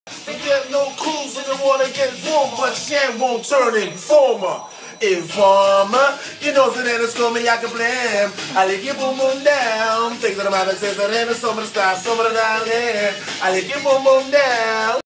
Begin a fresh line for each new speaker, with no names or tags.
You get no clues when the water gets warm, but Shan won't turn informer. Informer, you know, so then it's coming, I can blame. I lick your boom boom down. Think that I'm out of sense, and then it's some of the style, some of the down there. I lick your boom boom down.